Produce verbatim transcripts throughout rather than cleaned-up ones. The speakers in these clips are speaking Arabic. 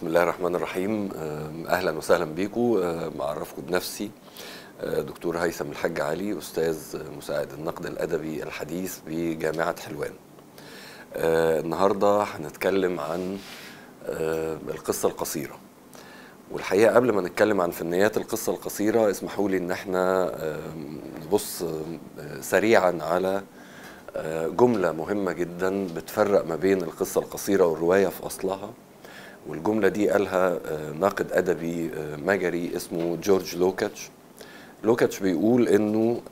بسم الله الرحمن الرحيم. اهلا وسهلا بيكم. معرفكم بنفسي دكتور هيثم الحاج علي، استاذ مساعد النقد الادبي الحديث بجامعه حلوان. النهارده هنتكلم عن القصه القصيره، والحقيقه قبل ما نتكلم عن فنيات القصه القصيره اسمحوا لي ان احنا نبص سريعا على جمله مهمه جدا بتفرق ما بين القصه القصيره والروايه في اصلها، والجملة دي قالها ناقد أدبي مجري اسمه جورج لوكاتش. لوكاتش بيقول إنه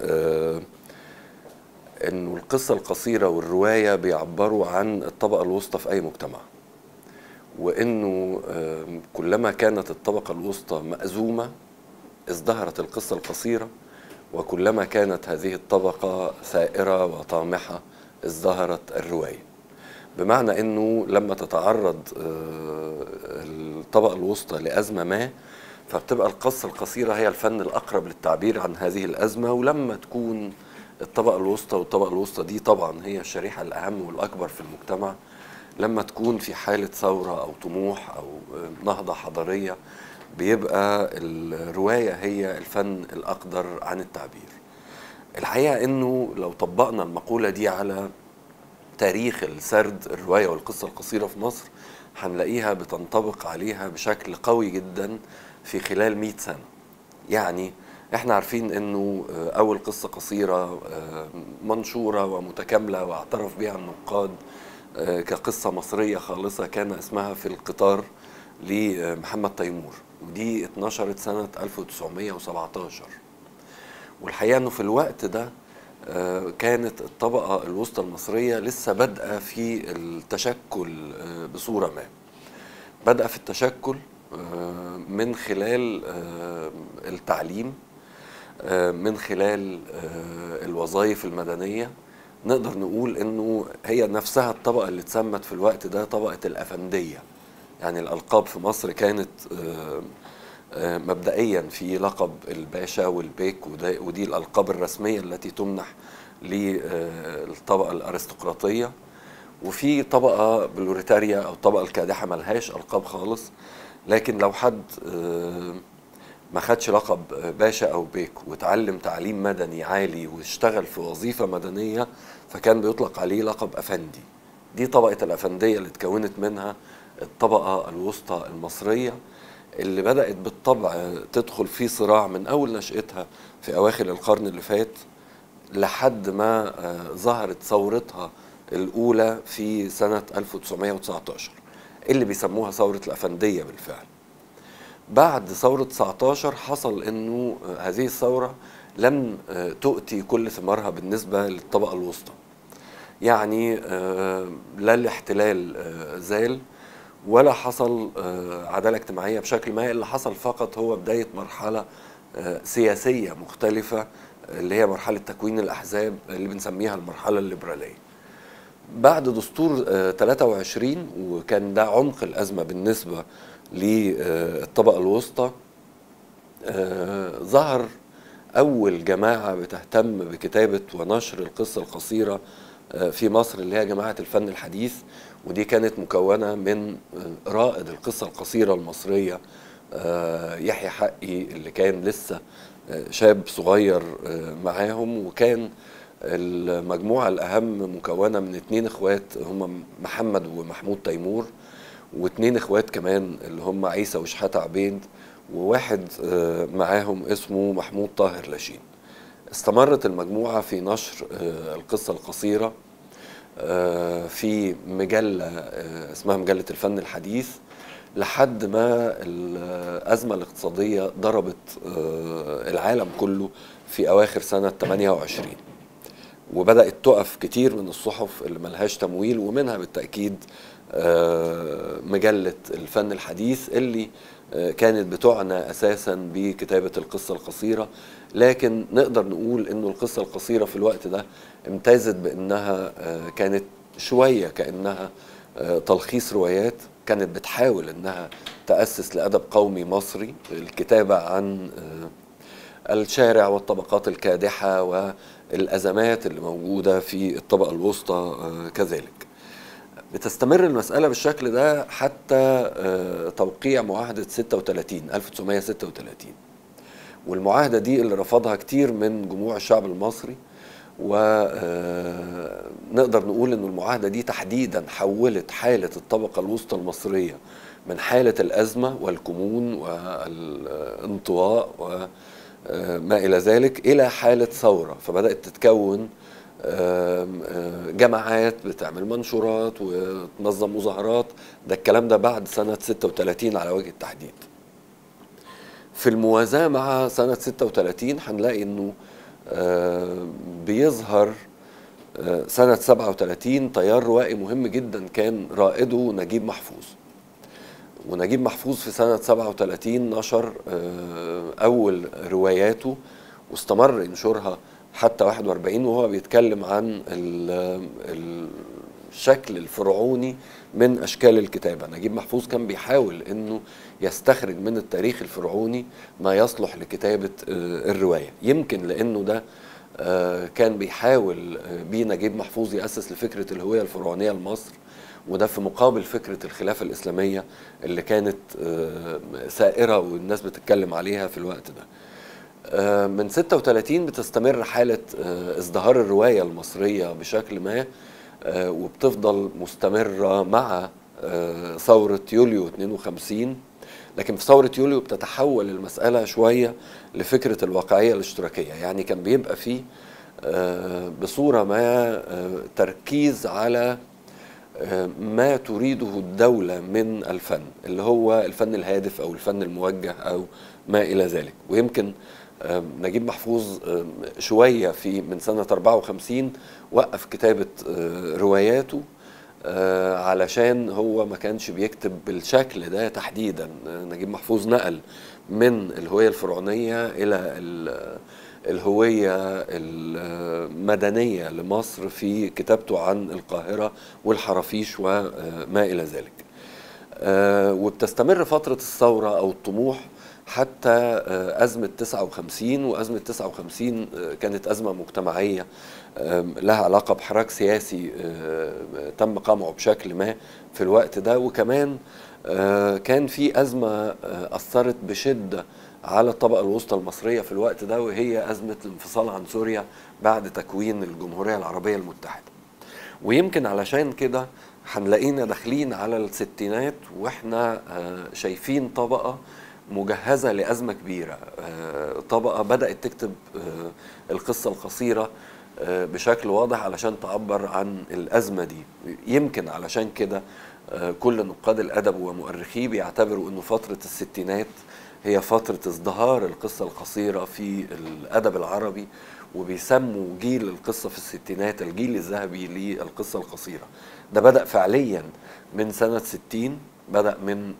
إنه القصة القصيرة والرواية بيعبروا عن الطبقة الوسطى في أي مجتمع، وإنه كلما كانت الطبقة الوسطى مأزومة ازدهرت القصة القصيرة، وكلما كانت هذه الطبقة ثائرة وطامحة ازدهرت الرواية. بمعنى انه لما تتعرض الطبقة الوسطى لأزمة ما، فبتبقى القصة القصيرة هي الفن الأقرب للتعبير عن هذه الأزمة. ولما تكون الطبقة الوسطى، والطبقة الوسطى دي طبعا هي الشريحة الأهم والأكبر في المجتمع، لما تكون في حالة ثورة أو طموح أو نهضة حضارية، بيبقى الرواية هي الفن الأقدر عن التعبير. الحقيقة انه لو طبقنا المقولة دي على تاريخ السرد الرواية والقصة القصيرة في مصر، هنلاقيها بتنطبق عليها بشكل قوي جدا في خلال مئة سنة. يعني احنا عارفين انه اول قصة قصيرة منشورة ومتكاملة واعترف بها النقاد كقصة مصرية خالصة كان اسمها في القطار لمحمد تيمور، ودي اتنشرت سنة ألف وتسعمائة وسبعة عشر. والحقيقة انه في الوقت ده كانت الطبقة الوسطى المصرية لسه بادئة في التشكل بصورة ما. بدأ في التشكل من خلال التعليم، من خلال الوظائف المدنية. نقدر نقول انه هي نفسها الطبقة اللي اتسمت في الوقت ده طبقة الأفندية. يعني الألقاب في مصر كانت مبدئيا في لقب الباشا والبيك، ودي الألقاب الرسمية التي تمنح للطبقة الأرستقراطية، وفي طبقة بلوريتاريا أو الطبقة الكادحة ملهاش ألقاب خالص. لكن لو حد ما خدش لقب باشا أو بيك وتعلم تعليم مدني عالي واشتغل في وظيفة مدنية، فكان بيطلق عليه لقب أفندي. دي طبقة الأفندية اللي اتكونت منها الطبقة الوسطى المصرية، اللي بدأت بالطبع تدخل في صراع من أول نشأتها في أواخر القرن اللي فات لحد ما ظهرت ثورتها الأولى في سنة ألف وتسعمائة وتسعة عشر اللي بيسموها ثورة الأفندية. بالفعل بعد ثورة تسعة عشر حصل أنه هذه الثورة لم تؤتي كل ثمارها بالنسبة للطبقة الوسطى. يعني لا الاحتلال زال ولا حصل عدالة اجتماعية بشكل ما. اللي حصل فقط هو بداية مرحلة سياسية مختلفة، اللي هي مرحلة تكوين الأحزاب اللي بنسميها المرحلة الليبرالية. بعد دستور ثلاثة وعشرين، وكان ده عمق الأزمة بالنسبة للطبقة الوسطى، ظهر أول جماعة بتهتم بكتابة ونشر القصة القصيرة في مصر، اللي هي جماعة الفن الحديث. ودي كانت مكونة من رائد القصة القصيرة المصرية يحيى حقي، اللي كان لسه شاب صغير معاهم. وكان المجموعة الأهم مكونة من اتنين اخوات هم محمد ومحمود تيمور، واتنين اخوات كمان اللي هم عيسى وشحاتة عبيد، وواحد معاهم اسمه محمود طاهر لاشين. استمرت المجموعة في نشر القصة القصيرة في مجلة اسمها مجلة الفن الحديث لحد ما الأزمة الاقتصادية ضربت العالم كله في أواخر سنة ثمانية وعشرين، وبدأت تقف كتير من الصحف اللي ملهاش تمويل، ومنها بالتأكيد مجلة الفن الحديث اللي كانت بتعنى أساسا بكتابة القصة القصيرة. لكن نقدر نقول إنه القصة القصيرة في الوقت ده امتازت بأنها كانت شوية كأنها تلخيص روايات، كانت بتحاول أنها تأسس لأدب قومي مصري، الكتابة عن الشارع والطبقات الكادحة والأزمات اللي موجودة في الطبقة الوسطى كذلك. بتستمر المسألة بالشكل ده حتى آه، توقيع معاهدة ستة وثلاثين ألف وتسعمائة وستة وثلاثين، والمعاهدة دي اللي رفضها كتير من جموع الشعب المصري، ونقدر نقول ان المعاهدة دي تحديدا حولت حالة الطبقة الوسطى المصرية من حالة الأزمة والكمون والانطواء وما إلى ذلك إلى حالة ثورة، فبدأت تتكون آم، آه، جماعات بتعمل منشورات وتنظم مظاهرات. ده الكلام ده بعد سنة ستة وثلاثين على وجه التحديد. في الموازاة مع سنة ستة وثلاثين هنلاقي انه آه، بيظهر آه، سنة سبعة وثلاثين تيار روائي مهم جدا كان رائده نجيب محفوظ. ونجيب محفوظ في سنة سبعة وثلاثين نشر آه، أول رواياته واستمر ينشرها حتى واحد وأربعين، وهو بيتكلم عن الشكل الفرعوني من أشكال الكتابة. نجيب محفوظ كان بيحاول أنه يستخرج من التاريخ الفرعوني ما يصلح لكتابة الرواية، يمكن لأنه ده كان بيحاول بيه نجيب محفوظ يأسس لفكرة الهوية الفرعونية لمصر، وده في مقابل فكرة الخلافة الإسلامية اللي كانت سائرة والناس بتتكلم عليها في الوقت ده. من ستة وثلاثين بتستمر حالة ازدهار الرواية المصرية بشكل ما، وبتفضل مستمرة مع ثورة يوليو اثنين وخمسين، لكن في ثورة يوليو بتتحول المسألة شوية لفكرة الواقعية الاشتراكية. يعني كان بيبقى فيه بصورة ما تركيز على ما تريده الدولة من الفن، اللي هو الفن الهادف أو الفن الموجه أو ما إلى ذلك. ويمكن نجيب محفوظ شوية في من سنة أربعة وخمسين وقف كتابة رواياته علشان هو ما كانش بيكتب بالشكل ده تحديدا. نجيب محفوظ نقل من الهوية الفرعونية إلى الهوية المدنية لمصر في كتابته عن القاهرة والحرافيش وما إلى ذلك. وبتستمر فترة الثورة أو الطموح حتى أزمة تسعة وخمسين، وأزمة تسعة وخمسين كانت أزمة مجتمعية لها علاقة بحراك سياسي تم قمعه بشكل ما في الوقت ده، وكمان كان في أزمة أثرت بشدة على الطبقة الوسطى المصرية في الوقت ده، وهي أزمة الانفصال عن سوريا بعد تكوين الجمهورية العربية المتحدة. ويمكن علشان كده هنلاقينا داخلين على الستينات واحنا شايفين طبقة مجهزة لأزمة كبيرة، طبقة بدأت تكتب القصة القصيرة بشكل واضح علشان تعبر عن الأزمة دي. يمكن علشان كده كل نقاد الأدب ومؤرخيه بيعتبروا أنه فترة الستينات هي فترة ازدهار القصة القصيرة في الأدب العربي، وبيسموا جيل القصة في الستينات الجيل الذهبي للقصة القصيرة. ده بدأ فعليا من سنة ستين، بدأ من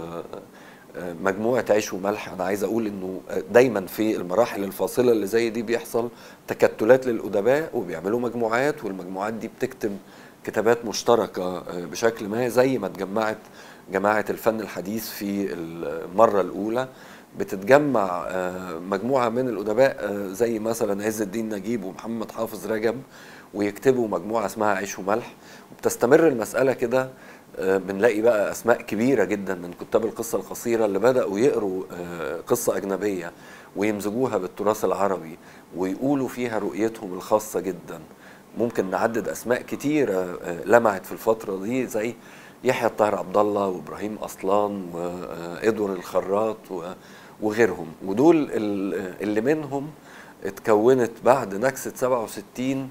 مجموعة عيش وملح. أنا عايز أقول إنه دايما في المراحل الفاصلة اللي زي دي بيحصل تكتلات للأدباء وبيعملوا مجموعات، والمجموعات دي بتكتب كتابات مشتركة بشكل ما، زي ما اتجمعت جماعة الفن الحديث في المرة الأولى. بتتجمع مجموعة من الأدباء زي مثلا عز الدين نجيب ومحمد حافظ رجب ويكتبوا مجموعة اسمها عيش وملح، وبتستمر المسألة كده. بنلاقي بقى أسماء كبيرة جدا من كتاب القصة القصيرة اللي بدأوا يقروا قصة أجنبية ويمزجوها بالتراث العربي ويقولوا فيها رؤيتهم الخاصة جدا. ممكن نعدد أسماء كتيرة لمعت في الفترة دي زي يحيى الطاهر عبد الله وإبراهيم أصلان وإدوار الخراط وغيرهم، ودول اللي منهم اتكونت بعد نكسة سبعة وستين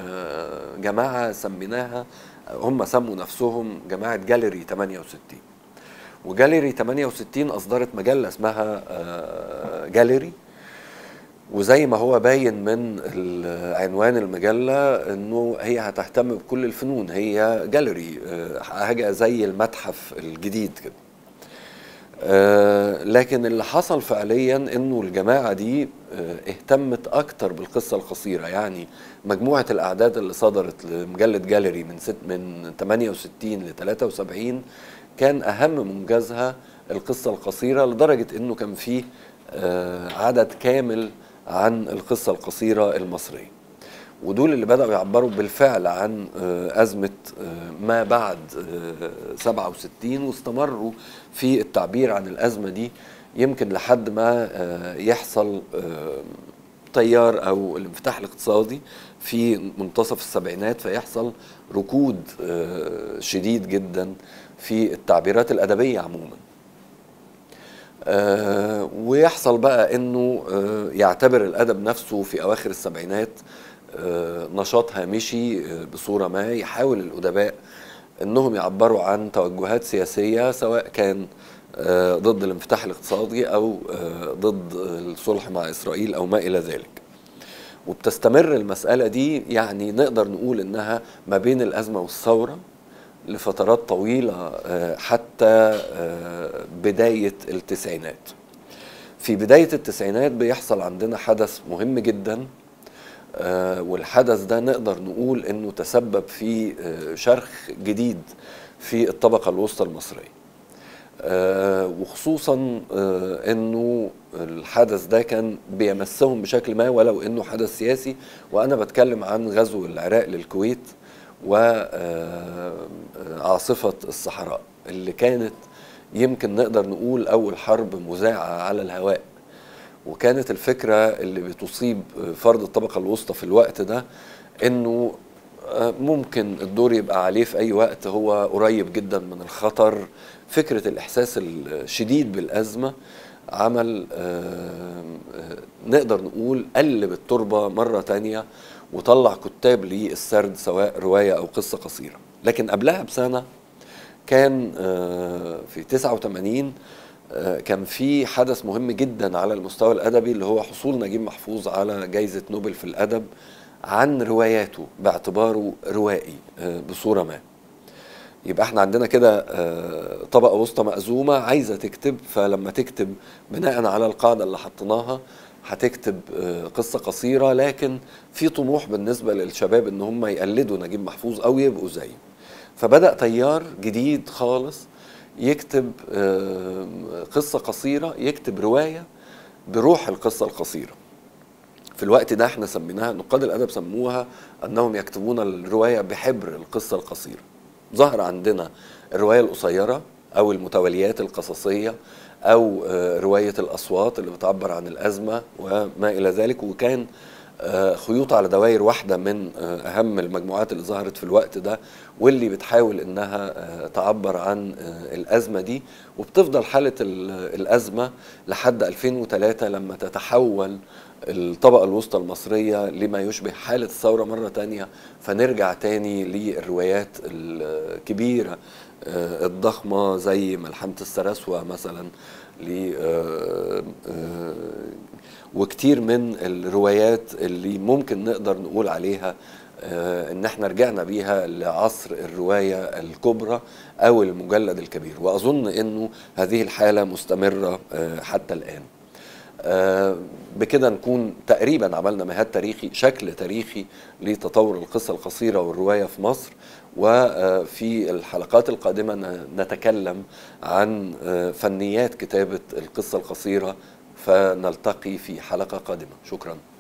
جماعة سميناها، هم سموا نفسهم جماعة جاليري ثمانية وستين. وجاليري ثمانية وستين أصدرت مجلة اسمها جاليري، وزي ما هو باين من عنوان المجلة انه هي هتهتم بكل الفنون، هي جاليري حاجة زي المتحف الجديد كده. لكن اللي حصل فعليا انه الجماعة دي اهتمت اكتر بالقصة القصيرة. يعني مجموعة الاعداد اللي صدرت لمجلة جاليري من ست من ثمانية وستين ل ثلاثة وسبعين كان اهم منجزها القصة القصيرة، لدرجة انه كان فيه عدد كامل عن القصة القصيرة المصرية. ودول اللي بدأوا يعبروا بالفعل عن أزمة ما بعد سبعة وستين، واستمروا في التعبير عن الأزمة دي يمكن لحد ما يحصل تيار أو الانفتاح الاقتصادي في منتصف السبعينات، فيحصل ركود شديد جدا في التعبيرات الأدبية عموما. آه ويحصل بقى انه آه يعتبر الادب نفسه في اواخر السبعينات آه نشاط هامشي آه بصوره ما، يحاول الادباء انهم يعبروا عن توجهات سياسيه سواء كان آه ضد الانفتاح الاقتصادي او آه ضد الصلح مع اسرائيل او ما الى ذلك. وبتستمر المساله دي، يعني نقدر نقول انها ما بين الازمه والثوره لفترات طويلة حتى بداية التسعينات. في بداية التسعينات بيحصل عندنا حدث مهم جدا، والحدث ده نقدر نقول انه تسبب في شرخ جديد في الطبقة الوسطى المصرية، وخصوصا انه الحدث ده كان بيمسهم بشكل ما ولو انه حدث سياسي، وانا بتكلم عن غزو العراق للكويت وعاصفة الصحراء اللي كانت يمكن نقدر نقول أول حرب مذاعة على الهواء. وكانت الفكرة اللي بتصيب فرد الطبقة الوسطى في الوقت ده إنه ممكن الدور يبقى عليه في أي وقت، هو قريب جدا من الخطر. فكرة الإحساس الشديد بالأزمة عمل نقدر نقول قلب التربة مرة تانية وطلع كتاب للسرد سواء رواية أو قصة قصيرة. لكن قبلها بسنة كان في تسعة وثمانين كان في حدث مهم جدا على المستوى الأدبي، اللي هو حصول نجيب محفوظ على جائزة نوبل في الأدب عن رواياته باعتباره روائي بصورة ما. يبقى احنا عندنا كده طبقة وسطى مأزومة عايزة تكتب، فلما تكتب بناء على القاعدة اللي حطيناها هتكتب قصة قصيرة، لكن في طموح بالنسبة للشباب ان هم يقلدوا نجيب محفوظ او يبقوا زيه. فبدأ تيار جديد خالص يكتب قصة قصيرة، يكتب رواية بروح القصة القصيرة. في الوقت ده احنا سميناها، نقاد الأدب سموها أنهم يكتبون الرواية بحبر القصة القصيرة. ظهر عندنا الرواية القصيرة أو المتوليات القصصية أو رواية الأصوات اللي بتعبر عن الأزمة وما إلى ذلك، وكان خيوط على دواير واحدة من أهم المجموعات اللي ظهرت في الوقت ده، واللي بتحاول إنها تعبر عن الأزمة دي. وبتفضل حالة الأزمة لحد ألفين وثلاثة لما تتحول الطبقة الوسطى المصرية لما يشبه حالة الثورة مرة تانية، فنرجع تاني للروايات الكبيرة الضخمة زي ملحمة السرسوة مثلا، وكتير من الروايات اللي ممكن نقدر نقول عليها ان احنا رجعنا بيها لعصر الرواية الكبرى او المجلد الكبير. واظن انه هذه الحالة مستمرة حتى الان. بكده نكون تقريبا عملنا مهاد تاريخي، شكل تاريخي لتطور القصة القصيرة والرواية في مصر. وفي الحلقات القادمة نتكلم عن فنيات كتابة القصة القصيرة، فنلتقي في حلقة قادمة. شكرا.